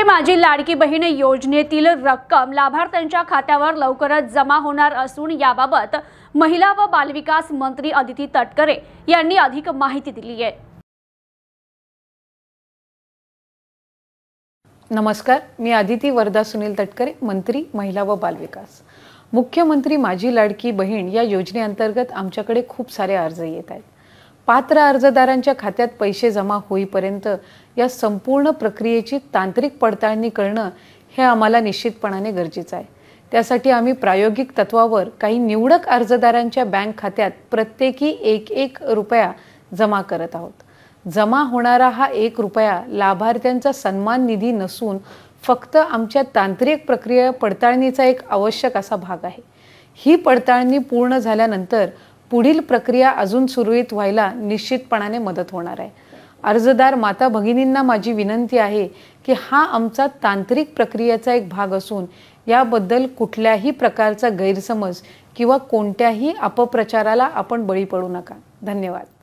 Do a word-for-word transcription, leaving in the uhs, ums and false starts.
मुख्यमंत्री माझी लाडकी बहीण योजनेतील रक्कम लाभार्थ्यांच्या खात्यावर लवकरच जमा होणार असून याबाबत महिला व बालविकास मंत्री अदिती तटकरे यांनी अधिक माहिती दिली आहे। नमस्कार, मी अदिती वरदा सुनील तटकरे, मंत्री महिला व बालविकास। मुख्यमंत्री माझी लाडकी बहीण या योजनेअंतर्गत आमच्याकडे खूप सारे अर्ज येत आहेत। पात्र अर्जदारांच्या खात्यात पैसे जमा होईपर्यंत या संपूर्ण प्रक्रियेची तांत्रिक पडताळणी करणं हे आम्हाला निश्चितपणाने गरजेचं आहे। त्यासाठी आम्ही प्रायोगिक तत्वावर काही निवडक अर्जदारांच्या बँक खात्यात प्रत्येकी एक एक रुपया जमा करत आहोत। जमा होणारा हा एक रुपया लाभार्थ्यांचा सन्मान निधी नसून फक्त आमच्या तांत्रिक प्रक्रिया पडताळणीचा एक आवश्यक असा भाग आहे। ही पडताळणी पूर्ण झाल्यानंतर पुढील प्रक्रिया अजून सुरळीत व्हायला निश्चितपणाने मदत होणार आहे। अर्जदार माता भगिनींना माझी विनंती आहे की हा आमचा तांत्रिक प्रक्रियेचा एक भाग असून याबद्दल कुठल्याही प्रकारचा गैरसमज किंवा कोणत्याही अपप्रचाराला आपण बळी पडू नका। धन्यवाद।